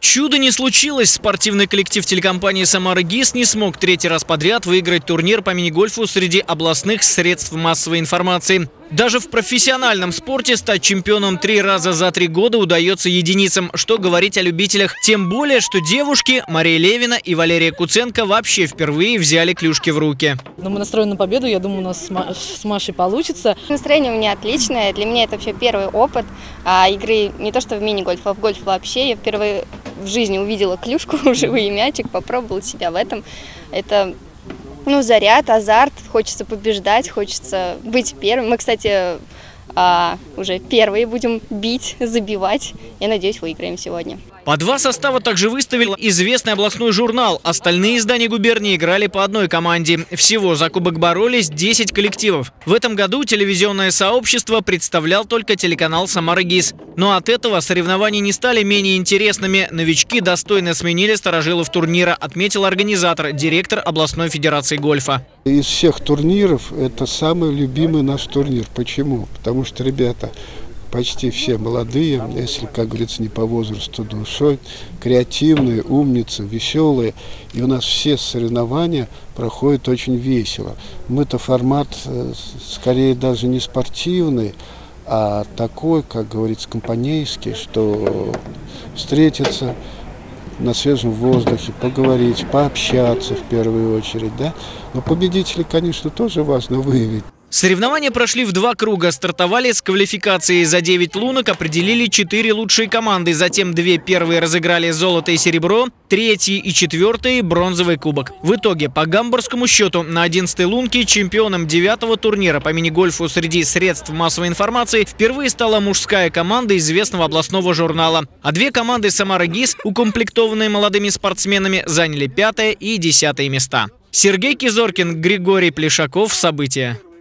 Чудо не случилось. Спортивный коллектив телекомпании «Самара ГИС» не смог третий раз подряд выиграть турнир по мини-гольфу среди областных средств массовой информации. Даже в профессиональном спорте стать чемпионом 3 раза за 3 года удается единицам. Что говорить о любителях. Тем более, что девушки Мария Левина и Валерия Куценко вообще впервые взяли клюшки в руки. Но мы настроены на победу. Я думаю, у нас с Машей получится. Настроение у меня отличное. Для меня это вообще первый опыт игры не то что в мини-гольф, а в гольф вообще. Я впервые в жизни увидела клюшку, живой мячик, попробовала себя в этом. Это заряд, азарт, хочется побеждать, хочется быть первым. Мы, кстати, уже первые будем бить, забивать. Я надеюсь, выиграем сегодня. По 2 состава также выставил известный областной журнал. Остальные издания губернии играли по одной команде. Всего за кубок боролись 10 коллективов. В этом году телевизионное сообщество представлял только телеканал «Самара ГИС». Но от этого соревнования не стали менее интересными. Новички достойно сменили старожилов турнира, отметил организатор, директор областной федерации гольфа. Из всех турниров это самый любимый наш турнир. Почему? Потому что ребята почти все молодые, если, как говорится, не по возрасту душой, креативные, умницы, веселые. И у нас все соревнования проходят очень весело. Мы-то формат скорее даже не спортивный, а такой, как говорится, компанейский, что встретиться на свежем воздухе, поговорить, пообщаться в первую очередь, да. Но победителей, конечно, тоже важно выявить. Соревнования прошли в 2 круга. Стартовали с квалификацией за 9 лунок, определили 4 лучшие команды. Затем 2 первые разыграли золото и серебро, 3-й и 4-й бронзовый кубок. В итоге, по гамбургскому счету, на 11-й лунке чемпионом 9-го турнира по мини-гольфу среди средств массовой информации впервые стала мужская команда известного областного журнала. А 2 команды «Самара ГИС», укомплектованные молодыми спортсменами, заняли 5-е и 10-е места. Сергей Кизоркин, Григорий Плешаков. События.